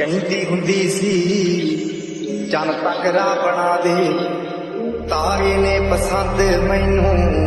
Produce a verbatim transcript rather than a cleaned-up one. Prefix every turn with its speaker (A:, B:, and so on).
A: ਕਹਿੰਦੀ ਹੁੰਦੀ ਸੀ ਚੰਨ ਤੱਕ ਰਾਹ ਬਣਾ ਦੇ, ਤਾਰੇ ਨੇ ਪਸੰਦ ਮੈਨੂੰ